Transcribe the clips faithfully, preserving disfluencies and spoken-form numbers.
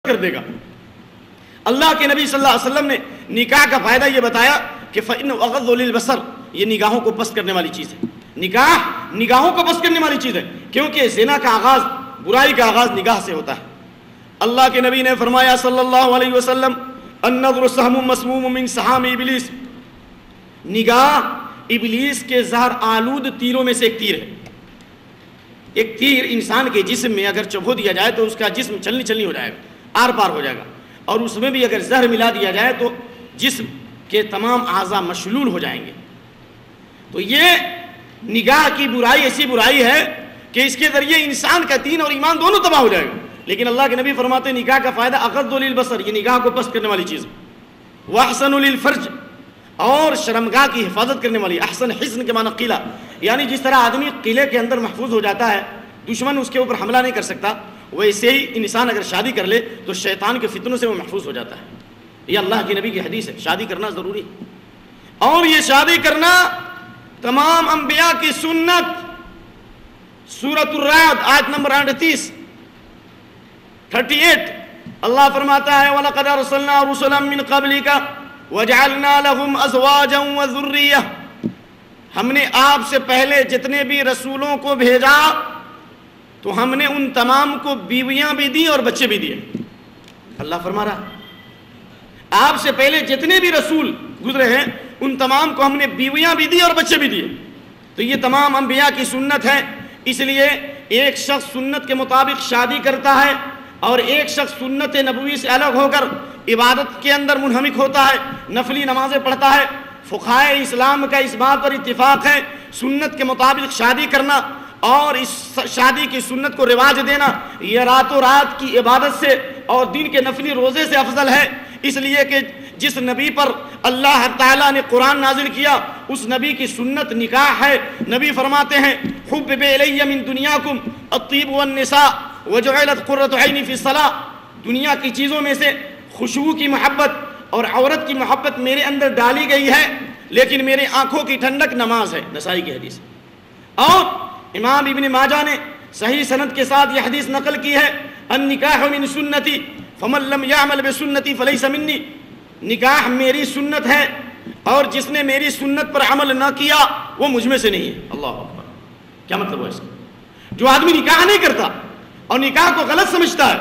کر دے گا۔ اللہ کے نبی صلی اللہ علیہ وسلم نے نکاح کا فائدہ یہ بتایا کہ فَإِنَّهُ أَغَضُّ لِلْبَصَرِ، یہ نگاہوں کو پست کرنے والی چیز ہے۔ نکاح نگاہوں کو پست کرنے والی چیز ہے، کیونکہ زنا کا آغاز، برائی کا آغاز نگاہ سے ہوتا ہے۔ اللہ کے نبی نے فرمایا صلی اللہ علیہ وسلم النظر سہم مسموم من سہام ابلیس، نگاہ ابلیس کے زہر آلود تیروں میں سے ایک تیر ہے۔ ایک تیر انسان کے جسم میں اگر چبھو دیا جائے تو اس کا جسم چلنی چلنی ہو جائے گا، آر پار ہو جائے گا، اور اس میں بھی اگر زہر ملا دیا جائے تو جسم کے تمام اعضاء مشلول ہو جائیں گے۔ تو یہ نگاہ کی برائی ایسی برائی ہے کہ اس کے ذریعے انسان کا دین اور ایمان دونوں تباہ ہو جائے گا۔ لیکن اللہ کے نبی فرماتے ہیں نکاح کا فائدہ اغض للبصر، یہ نگاہ کو پست کرنے والی چیز، واحسن للفرج، اور شرمگاہ کی حفاظت کرنے والی۔ احسن حسن کے معنی قلعہ، یعنی جس طرح آدمی قلعے کے اندر محفوظ ہو جاتا ہے، دشمن اس کے اوپر حملہ نہیں کر سکتا، ویسے ہی انسان اگر شادی کر لے تو شیطان کے فتنوں سے وہ محفوظ ہو جاتا ہے۔ یہ اللہ کے نبی کی حدیث ہے، شادی کرنا ضروری ہے، اور یہ شادی کرنا تمام انبیاء کی سنت۔ سورۃ الرعد آیت نمبر اڑتیس اڑتیس اللہ فرماتا ہے وَلَقَدْ أَرْسَلْنَا رُسُلًا مِّن قَبْلِكَ وَجَعَلْنَا لَهُمْ أَزْوَاجًا وَذُرِّيَّةً، ہم نے آپ سے پہلے جتنے بھی رسولوں کو بھیجا تو ہم نے ان تمام کو بیویاں بھی دی اور بچے بھی دیے۔ اللہ فرما رہا آپ سے پہلے جتنے بھی رسول گزرے ہیں ان تمام کو ہم نے بیویاں بھی دی اور بچے بھی دیے۔ تو یہ تمام انبیاء کی سنت ہے، اس لیے ایک شخص سنت کے مطابق شادی کرتا ہے اور ایک شخص سنت نبوی سے الگ ہو کر عبادت کے اندر منہمک ہوتا ہے، نفلی نمازیں پڑھتا ہے۔ فقہائے اسلام کا اس بات پر اتفاق ہے سنت کے مطابق شادی کرنا اور اس شادی کی سنت کو رواج دینا یہ راتوں رات کی عبادت سے اور دن کے نفلی روزے سے افضل ہے، اس لیے کہ جس نبی پر اللہ تعالیٰ نے قرآن نازل کیا اس نبی کی سنت نکاح ہے۔ نبی فرماتے ہیں حبب الی من دنیاکم الطیب والنساء وجعلت قرۃ عینی فی الصلاۃ، دنیا کی چیزوں میں سے خوشبو کی محبت اور عورت کی محبت میرے اندر ڈالی گئی ہے، لیکن میرے آنکھوں کی ٹھنڈک نماز ہے، نسائی کی حدیث۔ اور امام ابن ماجہ نے صحیح سند کے ساتھ یہ حدیث نقل کی ہے النکاح من سنتی فمن لم یعمل بسنتی فلیس منی، نکاح میری سنت ہے اور جس نے میری سنت پر عمل نہ کیا وہ مجھ میں سے نہیں ہے۔ اللہ اکبر، کیا مطلب ہے اس کا؟ جو آدمی نکاح نہیں کرتا اور نکاح کو غلط سمجھتا ہے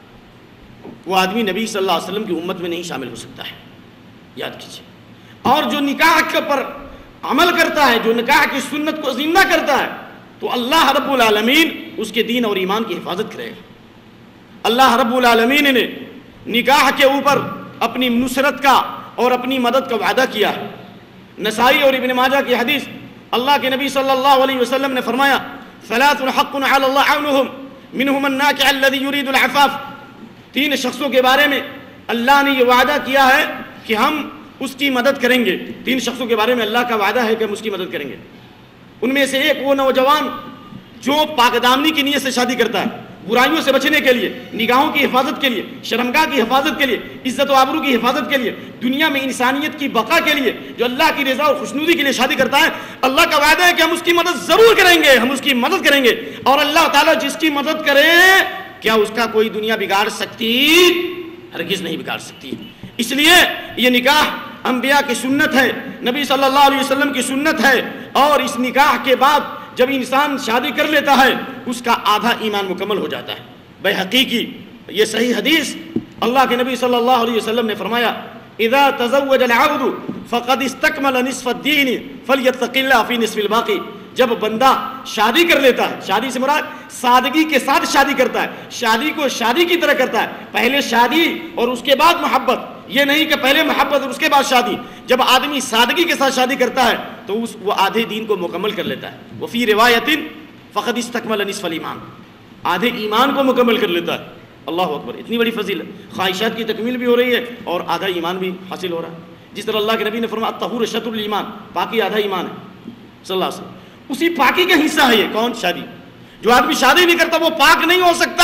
وہ آدمی نبی صلی اللہ علیہ وسلم کی امت میں نہیں شامل ہو سکتا ہے، یاد کیجیے۔ اور جو نکاح کے پر عمل کرتا ہے، جو نکاح کی سنت کو زندہ کرتا ہے تو اللہ رب العالمین اس کے دین اور ایمان کی حفاظت کرے گا۔ اللہ رب العالمین نے نکاح کے اوپر اپنی نصرت کا اور اپنی مدد کا وعدہ کیا ہے۔ نسائی اور ابن ماجہ کی حدیث، اللہ کے نبی صلی اللہ علیہ وسلم نے فرمایا ثلاث حق علی اللہ عونہم منہم الناکح الذی یرید العفاف، تین شخصوں کے بارے میں اللہ نے یہ وعدہ کیا ہے کہ ہم اس کی مدد کریں گے۔ تین شخصوں کے بارے میں اللہ کا وعدہ ہے کہ ہم اس کی مدد کریں گے۔ ان میں سے ایک وہ نوجوان جو پاک دامنی کی نیت سے شادی کرتا ہے، برائیوں سے بچنے کے لیے، نگاہوں کی حفاظت کے لیے، شرمگاہ کی حفاظت کے لیے، عزت و آبرو کی حفاظت کے لیے، دنیا میں انسانیت کی بقا کے لیے، جو اللہ کی رضا اور خوشنودی کے لیے شادی کرتا ہے، اللہ کا وعدہ ہے کہ ہم اس کی مدد ضرور کریں گے، ہم اس کی مدد کریں گے۔ اور اللہ تعالیٰ جس کی مدد کرے کیا اس کا کوئی دنیا بگاڑ سکتی؟ ہرگز نہیں بگاڑ سکتی۔ اس لیے یہ نکاح انبیاء کی سنت ہے، نبی صلی اللہ علیہ وسلم کی سنت ہے، اور اس نکاح کے بعد جب انسان شادی کر لیتا ہے اس کا آدھا ایمان مکمل ہو جاتا ہے۔ بحقیقی کی یہ صحیح حدیث، اللہ کے نبی صلی اللہ علیہ وسلم نے فرمایا اذا تزوج العبد فقد استکمل نصف الدین فلیتق اللہ فی نصف الباقی، جب بندہ شادی کر لیتا ہے، شادی سے مراد سادگی کے ساتھ شادی کرتا ہے، شادی کو شادی کی طرح کرتا ہے، پہلے شادی اور اس کے بعد محبت، یہ نہیں کہ پہلے محبت اور اس کے بعد شادی۔ جب آدمی سادگی کے ساتھ شادی کرتا ہے تو اس وہ آدھے دین کو مکمل کر لیتا ہے۔ وفی روایت فقد استکمل نصف الایمان، آدھے ایمان کو مکمل کر لیتا ہے۔ اللہ اکبر، اتنی بڑی فضیلت، خواہشات کی تکمیل بھی ہو رہی ہے اور آدھا ایمان بھی حاصل ہو رہا ہے۔ جس طرح اللہ کے نبی نے فرمایا الطہور شطر الایمان، پاکی آدھا ایمان ہے صلی اللہ علیہ وسلم، اسی پاکی کا حصہ ہے یہ کون؟ شادی۔ جو آدمی شادی نہیں کرتا وہ پاک نہیں ہو سکتا،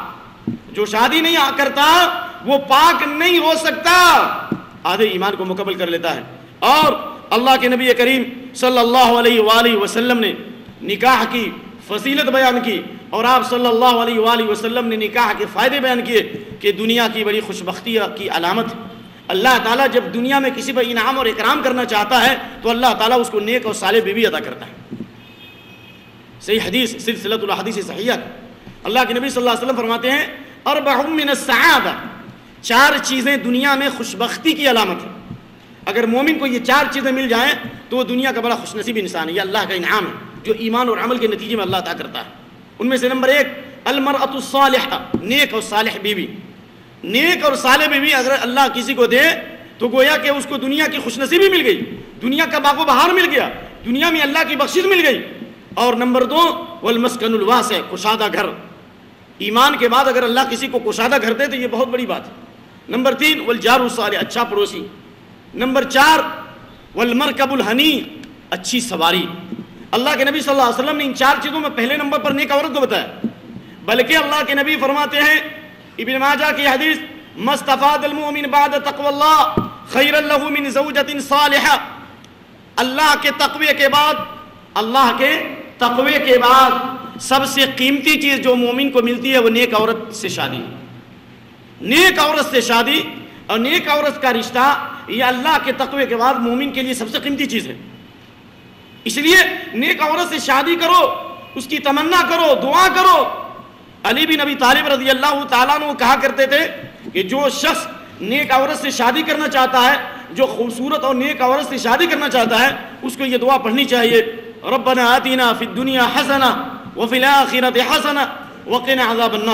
جو شادی نہیں کرتا وہ پاک نہیں ہو سکتا، آدھے ایمان کو مکمل کر لیتا ہے۔ اور اللہ کے نبی کریم صلی اللہ علیہ وآلہ وسلم نے نکاح کی فضیلت بیان کی اور آپ صلی اللہ علیہ وآلہ وسلم نے نکاح کے فائدے بیان کیے کہ دنیا کی بڑی خوش بختی کی علامت. اللہ تعالیٰ جب دنیا میں کسی پر انعام اور اکرام کرنا چاہتا ہے تو اللہ تعالیٰ اس کو نیک اور صالح بیوی عطا کرتا ہے. صحیح حدیث سلسلۃ الحدیث صحیحہ اللہ کے نبی صلی اللہ علیہ وسلم فرماتے ہیں اربع من السعادہ، چار چیزیں دنیا میں خوش بختی کی علامت ہے. اگر مومن کو یہ چار چیزیں مل جائیں تو وہ دنیا کا بڑا خوش نصیب انسان ہے. یہ اللہ کا انعام ہے جو ایمان اور عمل کے نتیجے میں اللہ عطا کرتا ہے. ان میں سے نمبر ایک المرأۃ الصالحہ، نیک اور صالح بیوی. نیک اور صالح بیوی اگر اللہ کسی کو دے تو گویا کہ اس کو دنیا کی خوش نصیبی مل گئی، دنیا کا باغ و بہار مل گیا، دنیا میں اللہ کی بخشش مل گئی. اور نمبر دو والمسکن الواسع، کشادہ گھر. ایمان کے بعد اگر اللہ کسی کو کشادہ گھر دے تو یہ بہت بڑی بات ہے. نمبر تین والجار الصالح، اچھا پڑوسی. نمبر چار والمرکب الحنی، اچھی سواری. اللہ کے نبی صلی اللہ علیہ وسلم نے ان چار چیزوں میں پہلے نمبر پر نیک عورت کو بتایا، بلکہ اللہ کے نبی فرماتے ہیں ابن ماجہ کی حدیث مستفاد المؤمن بعد تقوی اللہ خیر له من زوجۃ صالحہ. اللہ کے تقوی کے بعد اللہ کے تقوی کے بعد سب سے قیمتی چیز جو مومن کو ملتی ہے وہ نیک عورت سے شادی. نیک عورت سے شادی اور نیک عورت کا رشتہ یہ اللہ کے تقوی کے بعد مومن کے لیے سب سے قیمتی چیز ہے. اس لیے نیک عورت سے شادی کرو، اس کی تمنا کرو، دعا کرو. علی بن ابی طالب رضی اللہ تعالیٰ عنہ کہا کرتے تھے کہ جو شخص نیک عورت سے شادی کرنا چاہتا ہے، جو خوبصورت اور نیک عورت سے شادی کرنا چاہتا ہے، اس کو یہ دعا پڑھنی چاہیے ربنا آتنا فی الدنیا حسنہ وفی الآخرۃ حسنہ وقنا عذاب النار.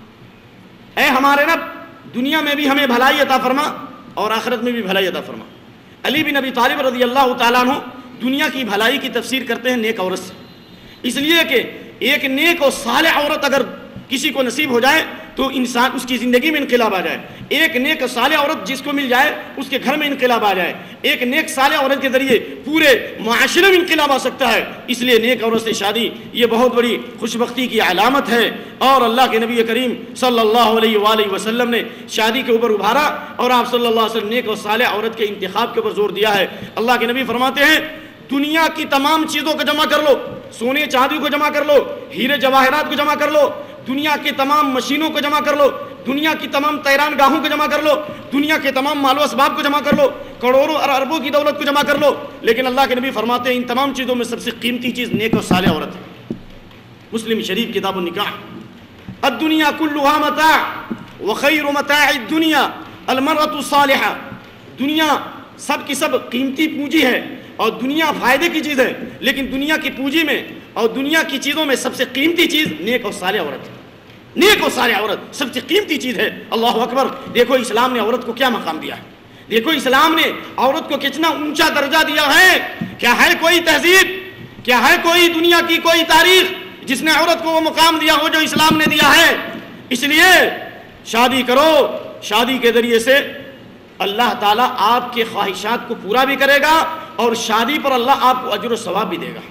اے ہمارے رب دنیا میں بھی ہمیں بھلائی عطا فرما اور آخرت میں بھی بھلائی عطا فرما. علی بن ابی طالب رضی اللہ تعالیٰ عنہ دنیا کی بھلائی کی تفسیر کرتے ہیں نیک عورت سے، اس لیے کہ ایک نیک اور صالح عورت اگر کسی کو نصیب ہو جائے تو انسان اس کی زندگی میں انقلاب آ جائے. ایک نیک صالح عورت جس کو مل جائے اس کے گھر میں انقلاب آ جائے. ایک نیک صالح عورت کے ذریعے پورے معاشرے میں انقلاب آ سکتا ہے. اس لیے نیک عورت سے شادی یہ بہت بڑی خوش بختی کی علامت ہے. اور اللہ کے نبی کریم صلی اللہ علیہ وآلہ وسلم نے شادی کے اوپر ابھارا اور آپ صلی اللہ علیہ وسلم نیک اور صالح عورت کے انتخاب کے اوپر زور دیا ہے. اللہ کے نبی فرماتے ہیں دنیا کی تمام چیزوں کو جمع کر لو، سونے چاندی کو جمع کر لو، ہیرے جواہرات کو جمع کر لو، دنیا کی تمام مشینوں کو جمع کر لو، دنیا کی تمام تیران گاہوں کو جمع کر لو، دنیا کے تمام مال و اسباب کو جمع کر لو، کروڑوں اور اربوں کی دولت کو جمع کر لو، لیکن اللہ کے نبی فرماتے ہیں ان تمام چیزوں میں سب سے قیمتی چیز نیک اور صالح عورت ہے. مسلم شریف کتاب النکاح الدنیا کلها متاع وخیر متاع الدنیا المرأة الصالحہ. دنیا سب کی سب قیمتی پونجی ہے اور دنیا فائدے کی چیز ہے، لیکن دنیا کی پونجی میں اور دنیا کی چیزوں میں سب سے قیمتی چیز نیک اور صالح عورت ہے. نیک اور صالح عورت سب سے قیمتی چیز ہے. اللہ اکبر. دیکھو اسلام نے عورت کو کیا مقام دیا ہے، دیکھو اسلام نے عورت کو کتنا اونچا درجہ دیا ہے. کیا ہے کوئی تہذیب، کیا ہے کوئی دنیا کی کوئی تاریخ جس نے عورت کو وہ مقام دیا ہو جو اسلام نے دیا ہے. اس لیے شادی کرو، شادی کے ذریعے سے اللہ تعالیٰ آپ کے خواہشات کو پورا بھی کرے گا اور شادی پر اللہ آپ کو اجر و ثواب بھی دے گا.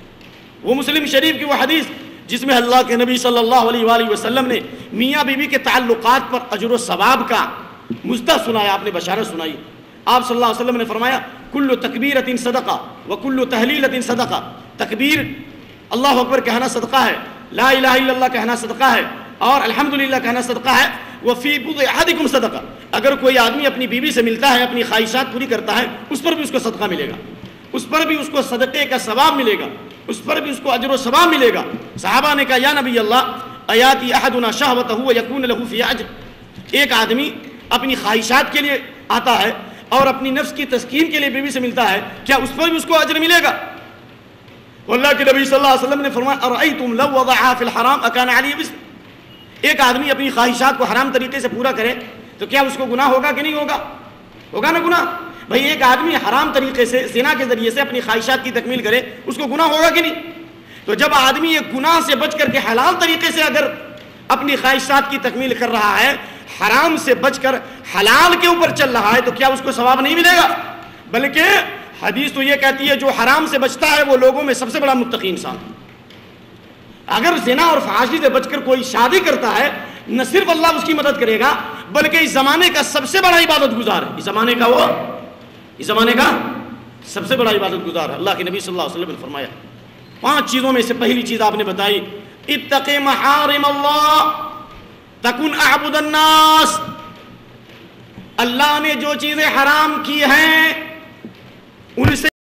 وہ مسلم شریف کی وہ حدیث جس میں اللہ کے نبی صلی اللہ علیہ وآلہ وسلم نے میاں بیوی کے تعلقات پر اجر و ثواب کا مزدہ سنایا، آپ نے بشارت سنائی. آپ صلی اللہ علیہ وسلم نے فرمایا کل تکبیرۃ صدقہ وکل تحلیلۃ صدقہ. تکبیر اللہ اکبر کہنا صدقہ ہے، لا الہ الا اللہ کہنا صدقہ ہے اور الحمدللہ کہنا صدقہ ہے. وفی بضع احدکم صدقہ. اگر کوئی آدمی اپنی بیوی سے ملتا ہے، اپنی خواہشات پوری کرتا ہے، اس پر بھی اس کو صدقہ ملے گا، اس پر بھی اس کو صدقے کا ثواب ملے گا، اس پر بھی اس کو اجر و ثواب ملے گا. صحابہ نے کہا یا نبی اللہ ایاتی احدنا شہوتہ ویکون له فی اجر. ایک آدمی اپنی خواہشات کے لیے آتا ہے اور اپنی نفس کی تسکین کے لیے بیوی سے ملتا ہے، کیا اس پر بھی اس کو اجر ملے گا؟ اللہ کے نبی صلی اللہ علیہ وسلم نے فرمایا ارأیتم لو وضعها فی الحرام اکان علیہ وزر. ایک آدمی اپنی خواہشات کو حرام طریقے سے پورا کرے تو کیا اس کو گناہ ہوگا کہ نہیں ہوگا؟ ہوگا نا گناہ. بھئی ایک آدمی حرام طریقے سے زنا کے ذریعے سے اپنی خواہشات کی تکمیل کرے اس کو گناہ ہوگا کہ نہیں؟ تو جب آدمی ایک گناہ سے بچ کر کے حلال طریقے سے اگر اپنی خواہشات کی تکمیل کر رہا ہے، حرام سے بچ کر حلال کے اوپر چل رہا ہے، تو کیا اس کو ثواب نہیں ملے گا؟ بلکہ حدیث تو یہ کہتی ہے جو حرام سے بچتا ہے وہ لوگوں میں سب سے بڑا متقی انسان. اگر زنا اور فحاشی سے بچ کر کوئی شادی کرتا ہے، نہ صرف اللہ اس کی مدد کرے گا بلکہ اس زمانے کا سب سے بڑا عبادت گزار ہے. اس زمانے کا وہ اس زمانے کا سب سے بڑا عبادت گزار ہے. اللہ کے نبی صلی اللہ علیہ وسلم نے فرمایا پانچ چیزوں میں سے پہلی چیز آپ نے بتائی، اتق محارم اللہ تکن اعبد الناس، اللہ نے جو چیزیں حرام کی ہیں ان سے